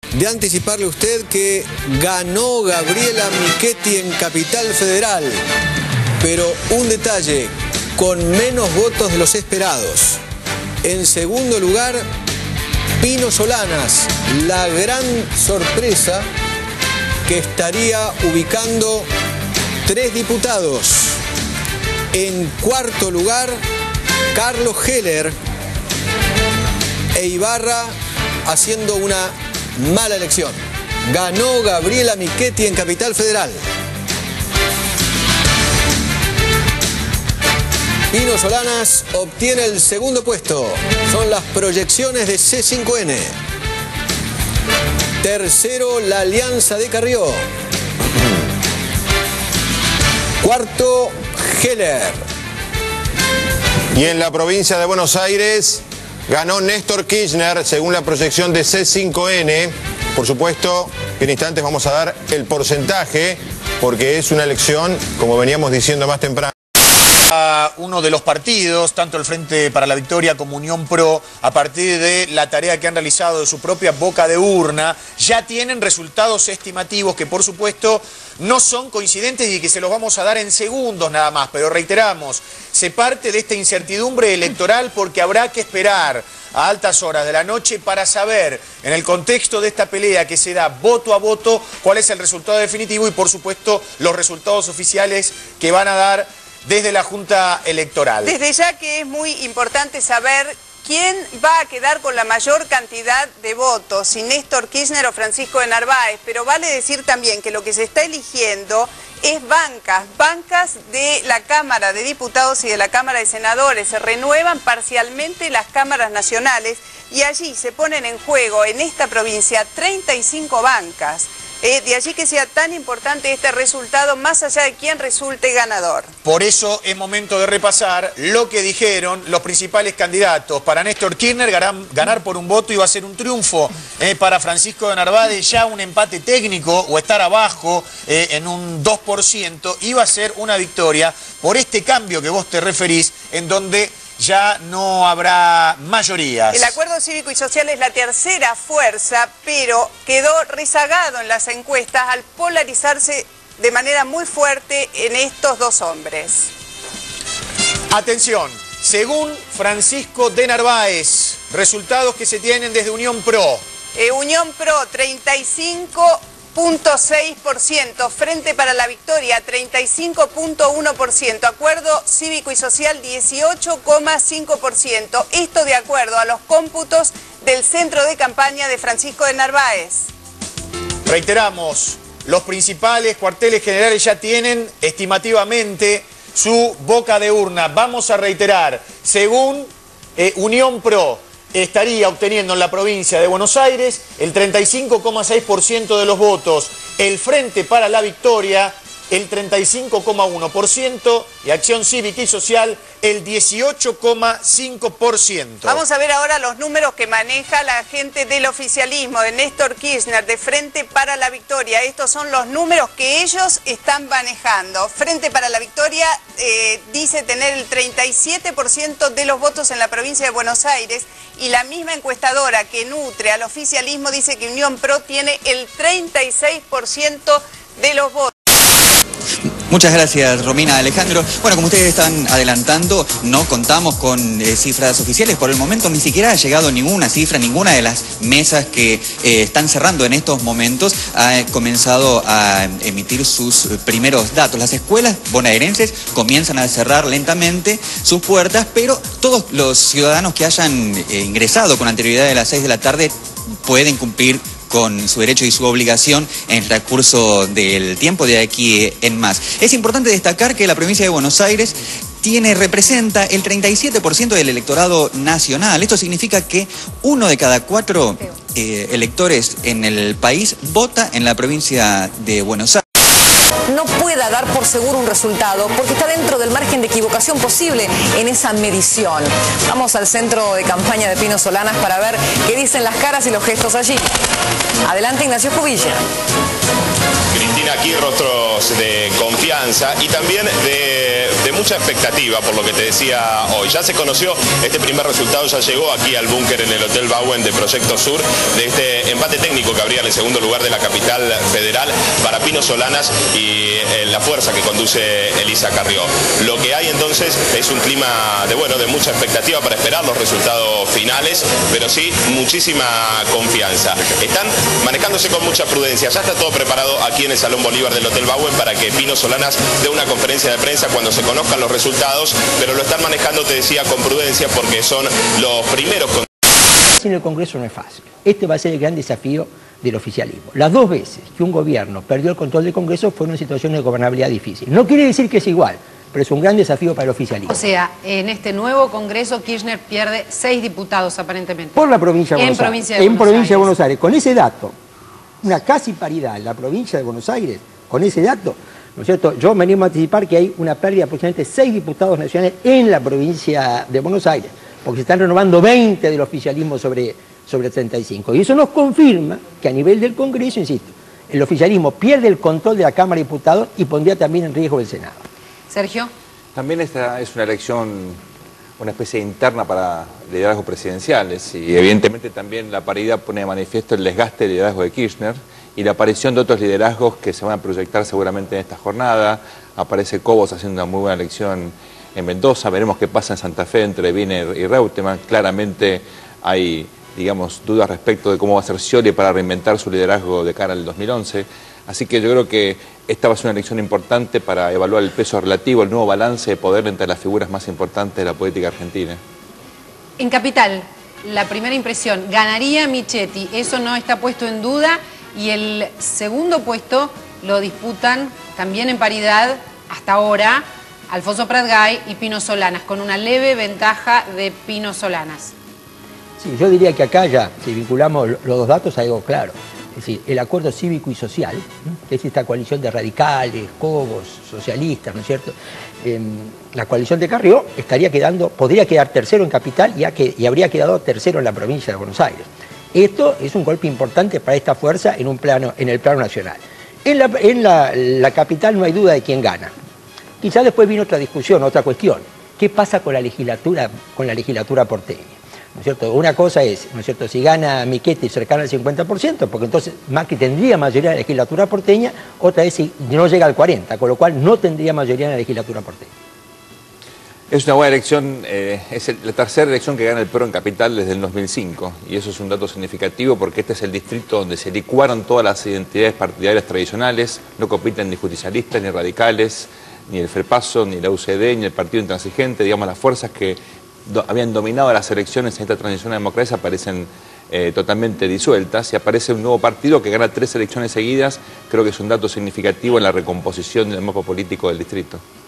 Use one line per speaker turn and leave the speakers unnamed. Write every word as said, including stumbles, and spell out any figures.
de anticiparle a usted que ganó Gabriela Michetti en Capital Federal. Pero un detalle, con menos votos de los esperados. En segundo lugar, Pino Solanas, la gran sorpresa que estaría ubicando tres diputados. En cuarto lugar, Carlos Heller e Ibarra haciendo una mala elección. Ganó Gabriela Michetti en Capital Federal. Pino Solanas obtiene el segundo puesto. Son las proyecciones de C cinco N. Tercero, la Alianza de Carrió. Cuarto, Heller.
Y en la provincia de Buenos Aires ganó Néstor Kirchner según la proyección de C cinco N. Por supuesto, en instantes vamos a dar el porcentaje porque es una elección, como veníamos diciendo más temprano.
A uno de los partidos, tanto el Frente para la Victoria como Unión Pro, a partir de la tarea que han realizado de su propia boca de urna, ya tienen resultados estimativos que por supuesto no son coincidentes y que se los vamos a dar en segundos nada más, pero reiteramos, se parte de esta incertidumbre electoral porque habrá que esperar a altas horas de la noche para saber, en el contexto de esta pelea que se da voto a voto, cuál es el resultado definitivo y por supuesto los resultados oficiales que van a dar desde la Junta Electoral.
Desde ya que es muy importante saber quién va a quedar con la mayor cantidad de votos, si Néstor Kirchner o Francisco de Narváez, pero vale decir también que lo que se está eligiendo es bancas, bancas de la Cámara de Diputados y de la Cámara de Senadores. Se renuevan parcialmente las cámaras nacionales y allí se ponen en juego en esta provincia treinta y cinco bancas. Eh, de allí que sea tan importante este resultado, más allá de quién resulte ganador.
Por eso es momento de repasar lo que dijeron los principales candidatos. Para Néstor Kirchner, ganar, ganar por un voto iba a ser un triunfo. Eh, para Francisco de Narváez, ya un empate técnico o estar abajo eh, en un dos por ciento iba a ser una victoria por este cambio que vos te referís, en donde ya no habrá mayorías.
El acuerdo cívico y social es la tercera fuerza, pero quedó rezagado en las encuestas al polarizarse de manera muy fuerte en estos dos hombres.
Atención, según Francisco de Narváez, resultados que se tienen desde Unión Pro.
Eh, Unión Pro, treinta y cinco punto seis por ciento, Frente para la Victoria, treinta y cinco punto uno por ciento, Acuerdo Cívico y Social, dieciocho coma cinco por ciento, esto de acuerdo a los cómputos del centro de campaña de Francisco de Narváez.
Reiteramos, los principales cuarteles generales ya tienen estimativamente su boca de urna. Vamos a reiterar, según eh, Unión Pro, estaría obteniendo en la provincia de Buenos Aires el treinta y cinco coma seis por ciento de los votos, el Frente para la Victoria el treinta y cinco coma uno por ciento y Acción Cívica y Social el dieciocho coma cinco por ciento.
Vamos a ver ahora los números que maneja la gente del oficialismo, de Néstor Kirchner, de Frente para la Victoria. Estos son los números que ellos están manejando. Frente para la Victoria eh, dice tener el treinta y siete por ciento de los votos en la provincia de Buenos Aires y la misma encuestadora que nutre al oficialismo dice que Unión Pro tiene el treinta y seis por ciento de los votos.
Muchas gracias, Romina. Alejandro, bueno, como ustedes están adelantando, no contamos con eh, cifras oficiales. Por el momento ni siquiera ha llegado ninguna cifra, ninguna de las mesas que eh, están cerrando en estos momentos ha comenzado a emitir sus primeros datos. Las escuelas bonaerenses comienzan a cerrar lentamente sus puertas, pero todos los ciudadanos que hayan eh, ingresado con anterioridad de las seis de la tarde pueden cumplir con su derecho y su obligación en el transcurso del tiempo de aquí en más. Es importante destacar que la provincia de Buenos Aires tiene, representa el treinta y siete por ciento del electorado nacional. Esto significa que uno de cada cuatro eh, electores en el país vota en la provincia de Buenos Aires.
No pueda dar por seguro un resultado, porque está dentro del margen de equivocación posible en esa medición. Vamos al centro de campaña de Pino Solanas para ver qué dicen las caras y los gestos allí. Adelante, Ignacio Jubilla.
Cristina, aquí rostros de confianza y también de, de mucha expectativa, por lo que te decía hoy. Ya se conoció este primer resultado, ya llegó aquí al búnker en el Hotel Bauen de Proyecto Sur, de este empate técnico que habría en el segundo lugar de la capital federal para Pino Solanas y eh, la fuerza que conduce Elisa Carrió. Lo que hay entonces es un clima de, bueno, de mucha expectativa para esperar los resultados finales, pero sí muchísima confianza. Están manejándose con mucha prudencia, ya está todo preparado aquí en el Salón Bolívar del Hotel Bauen para que Pino Solanas dé una conferencia de prensa cuando se conozcan los resultados, pero lo están manejando, te decía, con prudencia porque son los primeros. Con...
En el Congreso no es fácil. Este va a ser el gran desafío del oficialismo. Las dos veces que un gobierno perdió el control del Congreso fueron situaciones de gobernabilidad difícil. No quiere decir que es igual, pero es un gran desafío para el oficialismo.
O sea, en este nuevo Congreso Kirchner pierde seis diputados aparentemente.
Por la provincia de
en
Buenos
provincia
Aires.
De
en
Buenos
provincia
Aires.
de Buenos Aires. Con ese dato, una casi paridad en la provincia de Buenos Aires, con ese dato, ¿no es cierto? Yo me animo a anticipar que hay una pérdida de aproximadamente seis diputados nacionales en la provincia de Buenos Aires, porque se están renovando veinte del oficialismo sobre, sobre treinta y cinco. Y eso nos confirma que a nivel del Congreso, insisto, el oficialismo pierde el control de la Cámara de Diputados y pondría también en riesgo el Senado.
Sergio.
También esta es una elección, una especie interna para liderazgos presidenciales y evidentemente también la paridad pone de manifiesto el desgaste del liderazgo de Kirchner y la aparición de otros liderazgos que se van a proyectar seguramente en esta jornada. Aparece Cobos haciendo una muy buena elección en Mendoza, veremos qué pasa en Santa Fe entre Wiener y Reutemann. Claramente hay, digamos, dudas respecto de cómo va a ser Scioli para reinventar su liderazgo de cara al dos mil once. Así que yo creo que esta va a ser una elección importante para evaluar el peso relativo, el nuevo balance de poder entre las figuras más importantes de la política argentina.
En Capital, la primera impresión, ganaría Michetti, eso no está puesto en duda, y el segundo puesto lo disputan también en paridad hasta ahora Alfonso Pratgay y Pino Solanas, con una leve ventaja de Pino Solanas.
Sí, yo diría que acá ya, si vinculamos los dos datos, hay algo claro. Es decir, el acuerdo cívico y social, que es esta coalición de radicales, cobos, socialistas, ¿no es cierto? Eh, la coalición de Carrió estaría quedando, podría quedar tercero en Capital ya que, y habría quedado tercero en la provincia de Buenos Aires. Esto es un golpe importante para esta fuerza en, un plano, en el plano nacional. En, la, en la, la Capital no hay duda de quién gana. Quizás después viene otra discusión, otra cuestión. ¿Qué pasa con la legislatura, con la legislatura porteña? ¿No es cierto? Una cosa es, ¿no es cierto?, si gana Michetti cercano al cincuenta por ciento, porque entonces Macri tendría mayoría en la legislatura porteña, otra es si no llega al cuarenta por ciento, con lo cual no tendría mayoría en la legislatura porteña.
Es una buena elección, eh, es el, la tercera elección que gana el P R O en Capital desde el dos mil cinco, y eso es un dato significativo porque este es el distrito donde se licuaron todas las identidades partidarias tradicionales, no compiten ni justicialistas, ni radicales, ni el FREPASO, ni la U C D, ni el Partido Intransigente, digamos, las fuerzas que do, habían dominado las elecciones en esta transición a democracia aparecen eh, totalmente disueltas y aparece un nuevo partido que gana tres elecciones seguidas. Creo que es un dato significativo en la recomposición del mapa político del distrito.